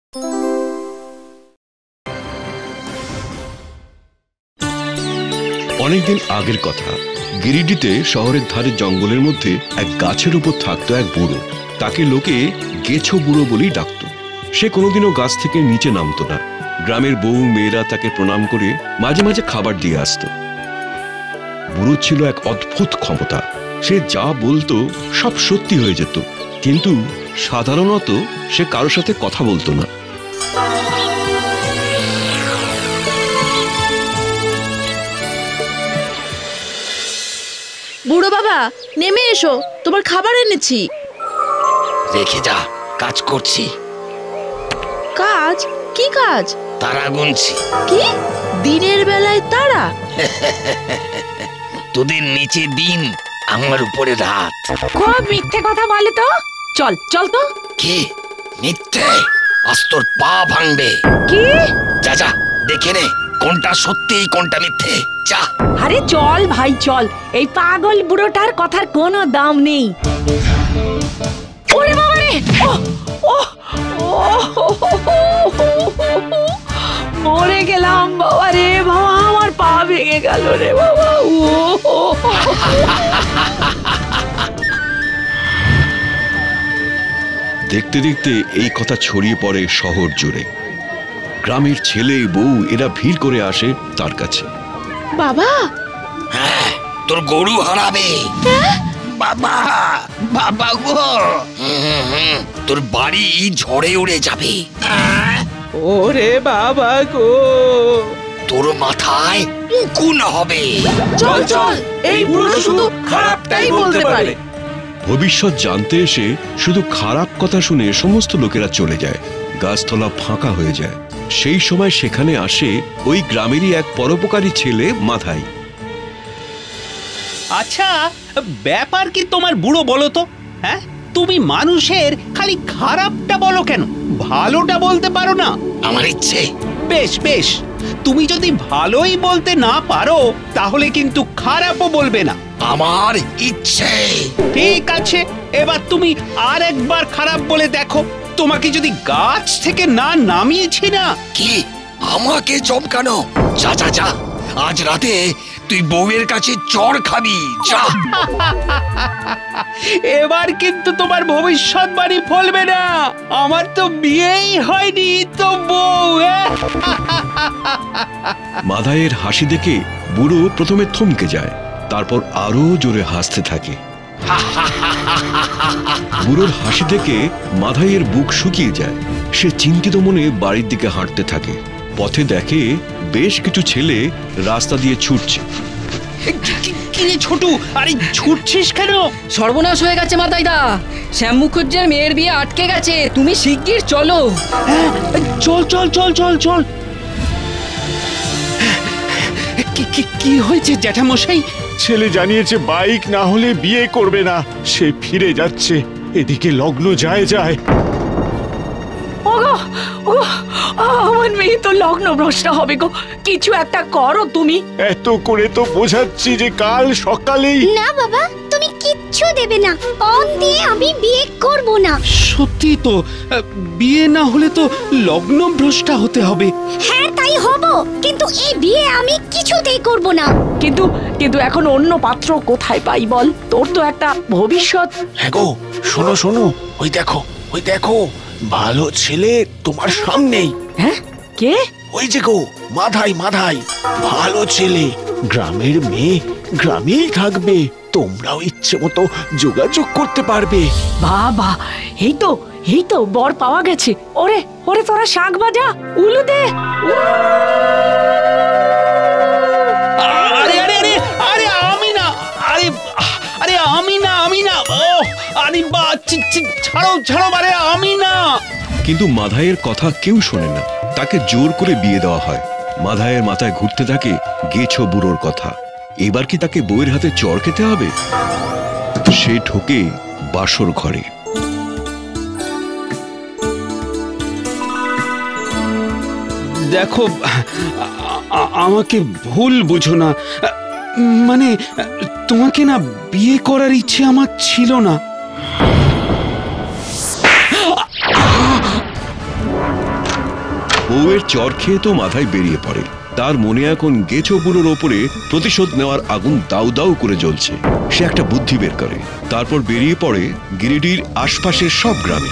অনেকদিন আগের কথা, গিরিডিতে শহরের ধারে জঙ্গলের মধ্যে এক গাছের উপর থাকতো এক বুড়ো। তাকে লোকে গেছো বুড়ো বলেই ডাকতো। সে কোনোদিনও গাছ থেকে নিচে নামতো না। গ্রামের বউ মেয়েরা তাকে প্রণাম করে মাঝে মাঝে খাবার দিয়ে আসতো। বুড়ো ছিল এক অদ্ভুত ক্ষমতা। সে যা বলতো সব সত্যি হয়ে যেত, কিন্তু সাধারণত সে কারোর সাথে কথা বলতো না। বুড়ো বাবা, নেমে এসো, তোমার খাবার এনেছি। রেখে যা, কাজ করছি। কাজ? কি কাজ? তারা গুনছি। কি? দিনের বেলায় তারা? তোদের নিচে দিন, আমার উপরে রাত। খুব মিথ্যে কথা বলে তো। চল চল তো। কি মিথ্যে? আজ তোর পা ভাঙবে। কি? যা যা, দেখে নে কোনটা সত্যি কোনটা মিথ্যে। যা। আরে চল ভাই চল, এই পাগল বুড়োটার কথার কোনো দাম নেই। ওরে বাবা রে, মরে গেলাম বাবা রে বাবা, আমার পা ভেঙে গেল রে বাবা। দেখতে দেখতে এই কথা ছড়িয়ে পড়ে শহর জুড়ে। গ্রামের ছেলে বউ এরা ভিড় করে আসে তার কাছে। বাবা, হ্যাঁ, তোর গরু হারাবে। বাবা, বাবা গো, তোর বাড়ি ঝড়ে উড়ে যাবে। ওরে বাবা গো, তোর মাথায় উকুন হবে। চল চল, এই বুড়ো শুধু খারাপটাই বলতে পারে। ভবিষ্যৎ জানতে এসে শুধু খারাপ কথা শুনে সমস্ত লোকেরা চলে যায়। গাছতলা ফাঁকা হয়ে যায়। সেই সময় সেখানে আসে ওই গ্রামেরই এক পরোপকারী ছেলে মাধাই। আচ্ছা ব্যাপার কি তোমার বুড়ো বলো তো? হ্যাঁ, তুমি মানুষের খালি খারাপটা বলো কেন, ভালোটা বলতে পারো না? আমার ইচ্ছে। বেশ বেশ, তুমি যদি ভালোই বলতে না পারো তাহলে কিন্তু খারাপও বলবে না। আমার ইচ্ছে। ঠিক আছে, এবার তুমি আর একবার খারাপ বলে দেখো। তোমাকে যদি গাছ থেকে না নামিয়েছি না। কি আমাকে চমকানো? যা যা যা, আজ রাতে তুই বউয়ের কাছে চড় খাবি। যা। এবার কিন্তু তোমার ভবিষ্যৎবাণী ফলবে না। আমার তো বিয়েই হয়নি, তো বউ। মাধাইয়ের হাসি দেখে বুড়ো প্রথমে থমকে যায়, তারপর আরো জোরে হাসতে থাকে। বুড়োর হাসি দেখে মাধাইয়ের বুক শুকিয়ে যায়। সে চিন্তিত মনে বাড়ির দিকে হাঁটতে থাকে। পথে দেখে বেশ কিছু ছেলে রাস্তা দিয়ে ছুটছে। কি রে ছোটু, আরে ছুটছিস কেন? সর্বনাশ হয়ে গেছে মাদাইদা, শ্যাম মুখুজ্জের মেয়ের বিয়ে আটকে গেছে। তুমি শিগগির চলো। চল চল চল চল চল। কি হয়েছে জ্যাঠামশাই? ছেলে জানিয়েছে বাইক না হলে বিয়ে করবে না। সে ফিরে যাচ্ছে। এদিকে লগ্ন যায় যায়। ওগো ওগো, আমার মেয়ে তো লগ্ন ভ্রষ্ট হবে গো, কিছু একটা করো তুমি। এত করে তো বোঝাচ্ছি যে কাল সকালেই। না বাবা, তুমি কিচ্ছু দেবে না, পণ দিয়ে আমি বিয়ে করব না। সত্যি তো, বিয়ে না হলে তো লগ্ন ভ্রষ্টা হতে হবে। হ্যাঁ তাই হব, কিন্তু এই বিয়ে আমি কিছুতেই করব না। কিন্তু কিন্তু এখন অন্য পাত্র কোথায় পাই বল? তোর তো একটা ভবিষ্যৎ। হ্যাঁ গো, শোনো শোনো, ওই দেখো ওই দেখো, ভালো ছেলে তোমার সামনেই। হ্যাঁ, কে? ওই যে গো, মাধাই মাধাই, ভালো ছেলে। গ্রামের মেয়ে গ্রামেই থাকবে। তোমরাও ইচ্ছে মতো যোগাযোগ করতে পারবে। বাবা, এই তো বর পাওয়া গেছে। ওরে ওরে, তোরা শাঁখ বাজা, উলু দে। আরে আরে আরে আরে, আমি না, আরে আরে আমি না, আমি না। ও আরে বা, ছাড়ো ছাড়ো, আরে আমি না। কিন্তু মাধাইয়ের কথা কেউ শোনে না। তাকে জোর করে বিয়ে দেওয়া হয়। মাধাইয়ের মাথায় ঘুরতে থাকে গেছো বুড়োর কথা। এবার কি তাকে বউয়ের হাতে চড় খেতে হবে? সে ঢোকে বাসর ঘরে। দেখো, আমাকে ভুল বুঝো না। মানে তোমাকে না বিয়ে করার ইচ্ছে আমার ছিল না। বউয়ের চর খেয়ে তো মাথায় বেরিয়ে পড়ে। তার মনে এখন গেছো বুড়োর ওপরে প্রতিশোধ নেওয়ার আগুন দাউ দাউ করে জ্বলছে। সে একটা বুদ্ধি বের করে, তারপর বেরিয়ে পড়ে গিরিডির আশপাশের সব গ্রামে।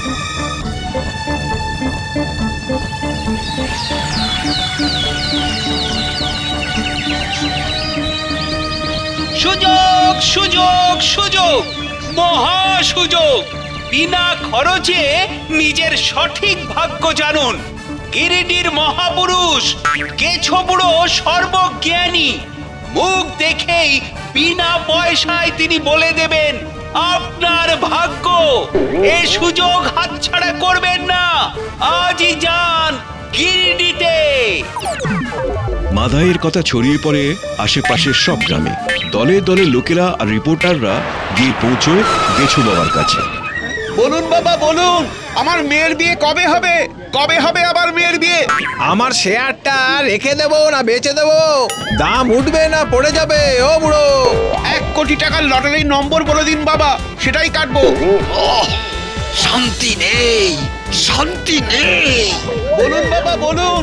সুযোগ সুযোগ সুযোগ, মহা সুযোগ! বিনা খরচে নিজের সঠিক ভাগ্য জানুন। গিরিডির মহাপুরুষ গেছো বুড়ো সর্বজ্ঞানী, মুখ দেখেই বিনা পয়সায় তিনি বলে দেবেন আপনার ভাগ্য। এই সুযোগ হাতছাড়া করবেন না, আজই যান গিরিডিতে। মাধাইয়ের কথা ছড়িয়ে পড়ে আশেপাশের সব গ্রামে। দলে দলে লোকেরা আর রিপোর্টাররা গিয়ে পৌঁছয় গেছো বাবার কাছে। বলুন বাবা বলুন, আমার মেয়ের বিয়ে কবে হবে? কবে হবে আবার মেয়ের বিয়ে? আমার শেয়ারটা রেখে দেবো না বেচে দেবো? দাম উঠবে না পড়ে যাবে? ও বুড়ো, 1 কোটি টাকার লটারির নম্বর বলে দিন বাবা, সেটাই কাটবো। শান্তি নেই, শান্তি নেই। বলুন বাবা বলুন।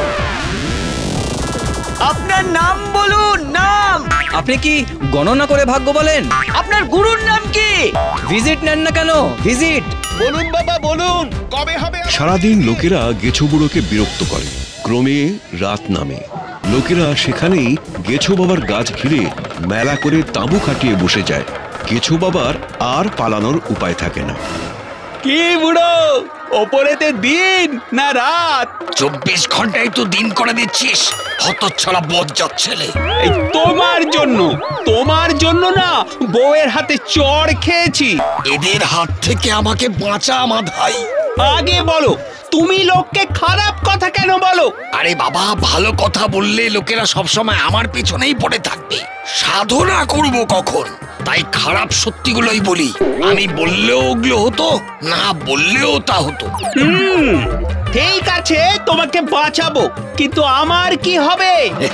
আপনার নাম বলুন, নাম। আপনি কি গণনা করে ভাগ্য বলেন? আপনার গুরুর নাম কি? ভিজিট নেন না কেন? ভিজিট বলুন বাবা বলুন, কবে হবে? সারাদিন লোকেরা গেছো বুড়োকে বিরক্ত করে। ক্রমে রাত নামে। লোকেরা সেখানেই গেছো বাবার গাছ ঘিরে মেলা করে তাঁবু খাটিয়ে বসে যায়। গেছো বাবার আর পালানোর উপায় থাকে না। কি বুড়ো, ওপরেতে দিন না রাত? 24 ঘন্টায় তো দিন করে দিচ্ছিস, হতচ্ছাড়া বজ্জাত ছেলে। এই তোমার জন্য না বউয়ের হাতে চড় খেয়েছি। এদের হাত থেকে আমাকে বাঁচা মাধাই। আগে বলো, তুমি লোককে খারাপ কথা কেন বলো? আরে বাবা, ভালো কথা বললে লোকেরা সবসময় আমার পেছনেই পড়ে থাকবে। সাধনা করব কখন? তাই খারাপ সত্যিগুলোই বলি। আমি বললেও ওগুলো হতো, না বললেও তা হতো। ঠিক আছে, তোমাকে বাঁচাবো, কিন্তু আমার কি হবে?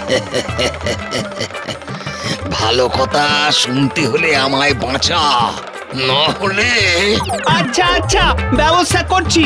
ভালো কথা শুনতে হলে আমায় বাঁচা, না হলে... আচ্ছা আচ্ছা, ব্যবস্থা করছি।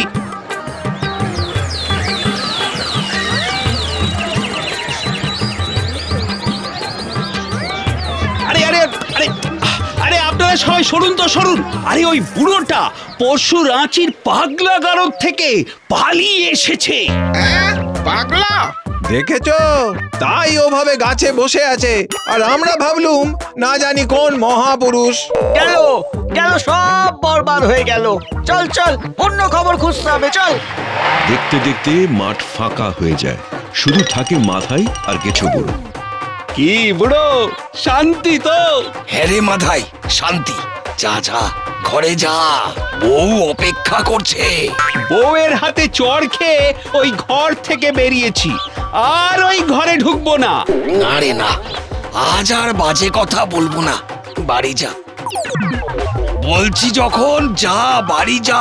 আরে আরে আরে আরে, আপনারা সবাই সরুন তো, সরুন। আরে ওই বুড়োটা পরশু রাঁচির পাগলা গারদ থেকে পালিয়ে এসেছে। পাগলা দেখেছো? তাই ওভাবে গাছে বসে আছে, আর আমরা ভাবলুম না জানি কোন মহাপুরুষ। গেল গেল, সব বরবাদ হয়ে গেল। চল চল, অন্য খবর খুঁজতে হবে, চল। দেখতে দেখতে মাঠ ফাঁকা হয়ে যায়, শুধু থাকে মাধাই আর গেছো বুড়ো। কি বুড়ো, শান্তি তো? হ্যাঁ রে মাধাই, শান্তি। যা যা, ঘরে যা, বউ অপেক্ষা করছে। বউয়ের হাতে চড় খেয়ে ওই ঘর থেকে বেরিয়েছি, আর ওই ঘরে ঢুকবো না। না রে না, আজ আর বাজে কথা বলবো না, বাড়ি যা বলছি যখন, যা বাড়ি যা।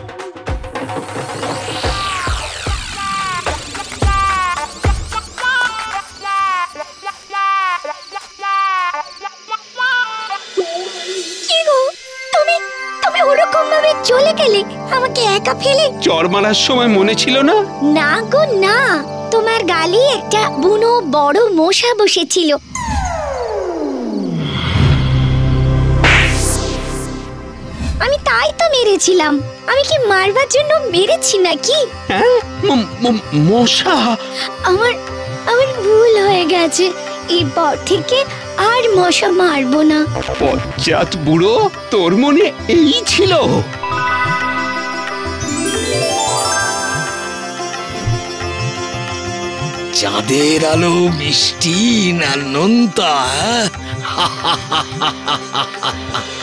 ওরকম ভাবে চলে গেলে আমাকে একা ফেলে? চর মারার সময় মনে ছিল না? না গো না, তোমার গালে একটা বুনো বড় মশা বসেছিল। আমি তাই তো মেরেছিলাম। আমি কি মারবার জন্য মেরেছি নাকি? মশা? আমার ভুল হয়ে গেছে। এরপর থেকে আর মশা মারবো না। পশ্চাৎ বুড়ো, তোর মনে এই ছিল? চাঁদের আলো মিষ্টি না নোনতা?